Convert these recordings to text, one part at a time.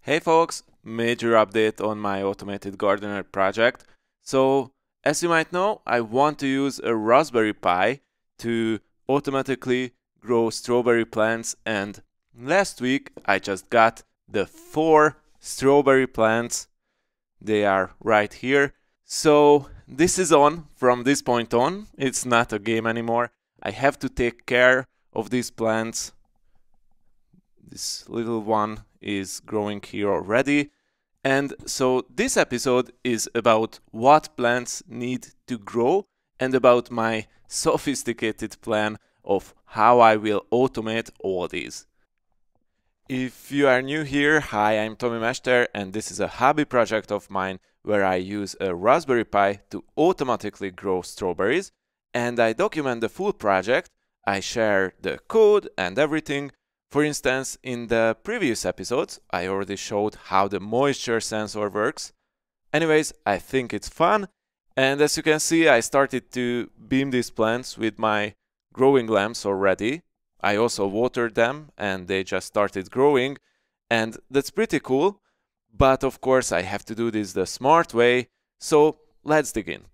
Hey folks, major update on my automated gardener project. So, as you might know, I want to use a Raspberry Pi to automatically grow strawberry plants, and last week I just got the 4 strawberry plants. They are right here. So, this is on from this point on. It's not a game anymore. I have to take care of these plants. This little one is growing here already. And so this episode is about what plants need to grow and about my sophisticated plan of how I will automate all these. If you are new here, hi, I'm Tomi Mester, and this is a hobby project of mine where I use a Raspberry Pi to automatically grow strawberries, and I document the full project. I share the code and everything. For instance, in the previous episodes, I already showed how the moisture sensor works. Anyways, I think it's fun, and as you can see, I started to beam these plants with my growing lamps already. I also watered them, and they just started growing, and that's pretty cool. But of course, I have to do this the smart way, so let's dig in.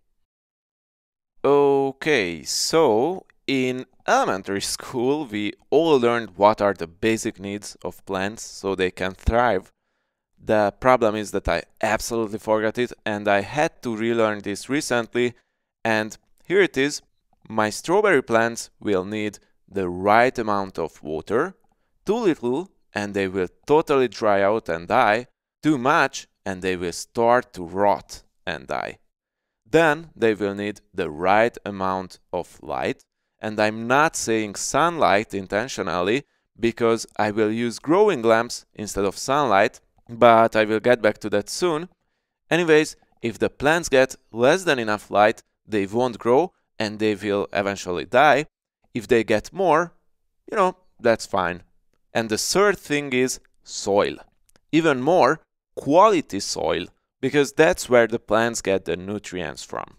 Okay, so in elementary school, we all learned what are the basic needs of plants so they can thrive. The problem is that I absolutely forgot it, and I had to relearn this recently, and here it is. My strawberry plants will need the right amount of water. Too little and they will totally dry out and die. Too much and they will start to rot and die. Then they will need the right amount of light, and I'm not saying sunlight intentionally because I will use growing lamps instead of sunlight, but I will get back to that soon. Anyways, if the plants get less than enough light, they won't grow and they will eventually die. If they get more, that's fine. And the third thing is soil. Even more, quality soil, because that's where the plants get the nutrients from.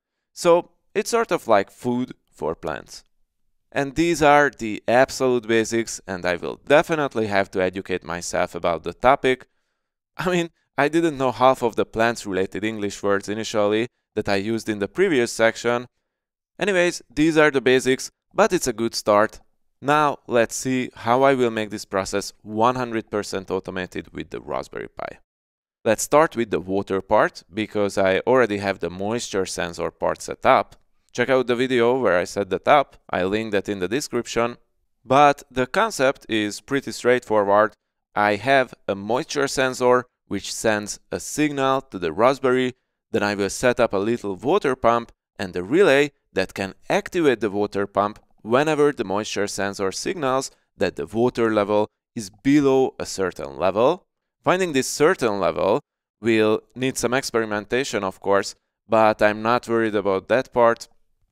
So it's sort of like food for plants. And these are the absolute basics, and I will definitely have to educate myself about the topic. I mean, I didn't know half of the plants-related English words initially that I used in the previous section. Anyways, these are the basics, but it's a good start. Now let's see how I will make this process 100% automated with the Raspberry Pi. Let's start with the water part, because I already have the moisture sensor part set up. Check out the video where I set that up, I link that in the description. But the concept is pretty straightforward. I have a moisture sensor which sends a signal to the Raspberry, then I will set up a little water pump and a relay that can activate the water pump whenever the moisture sensor signals that the water level is below a certain level. Finding this certain level will need some experimentation, of course, but I'm not worried about that part.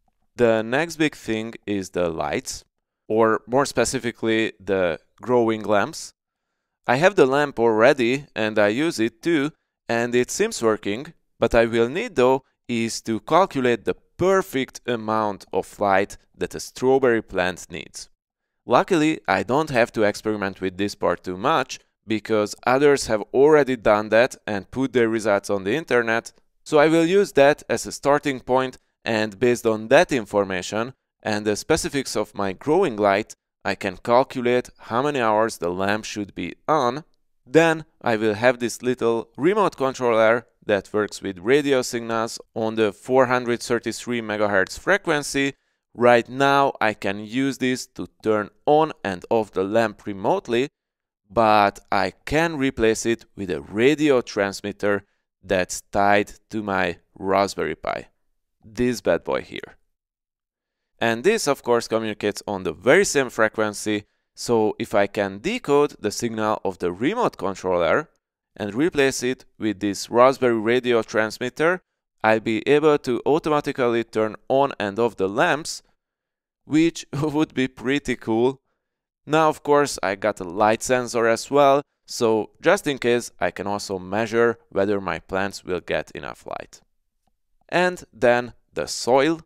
The next big thing is the lights, or more specifically, the growing lamps. I have the lamp already and I use it too, and it seems working, but I will need though is to calculate the perfect amount of light that a strawberry plant needs. Luckily, I don't have to experiment with this part too much, because others have already done that and put their results on the internet, so I will use that as a starting point, and based on that information and the specifics of my growing light, I can calculate how many hours the lamp should be on. Then I will have this little remote controller that works with radio signals on the 433 MHz frequency. Right now I can use this to turn on and off the lamp remotely, but I can replace it with a radio transmitter that's tied to my Raspberry Pi. This bad boy here. And this of course communicates on the very same frequency, so if I can decode the signal of the remote controller and replace it with this Raspberry radio transmitter, I'll be able to automatically turn on and off the lamps, which would be pretty cool. Now of course I got a light sensor as well, so just in case I can also measure whether my plants will get enough light. And then the soil.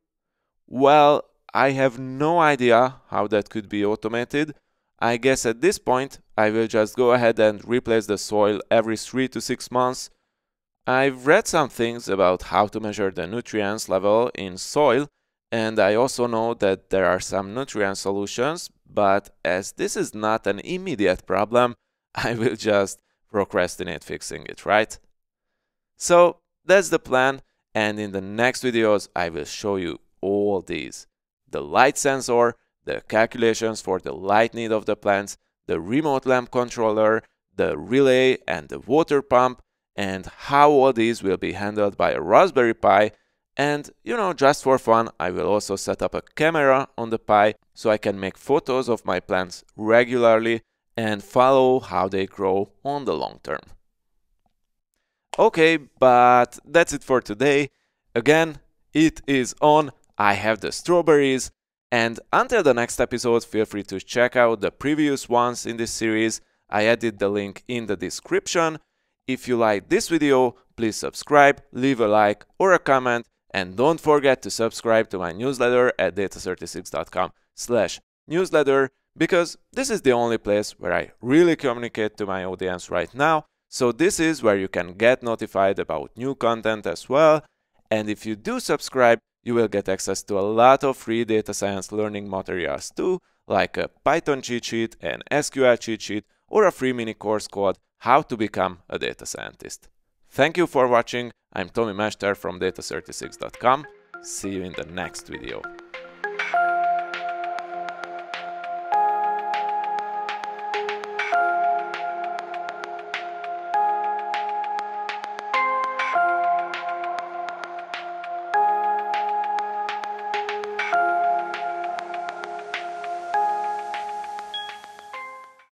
Well, I have no idea how that could be automated. I guess at this point I will just go ahead and replace the soil every 3 to 6 months. I've read some things about how to measure the nutrients level in soil, and I also know that there are some nutrient solutions, but as this is not an immediate problem, I will just procrastinate fixing it, right? So that's the plan, and in the next videos I will show you all these. The light sensor, the calculations for the light need of the plants, the remote lamp controller, the relay and the water pump, and how all these will be handled by a Raspberry Pi. And just for fun, I will also set up a camera on the Pi so I can make photos of my plants regularly and follow how they grow on the long term. Okay, but that's it for today. Again, it is on. I have the strawberries. And until the next episode, feel free to check out the previous ones in this series. I added the link in the description. If you like this video, please subscribe, leave a like or a comment, and don't forget to subscribe to my newsletter at data36.com/newsletter, because this is the only place where I really communicate to my audience right now. So this is where you can get notified about new content as well. And if you do subscribe, you will get access to a lot of free data science learning materials too, like a Python cheat sheet, an SQL cheat sheet, or a free mini course called How to Become a Data Scientist. Thank you for watching. I'm Tomi Mester from data36.com. See you in the next video.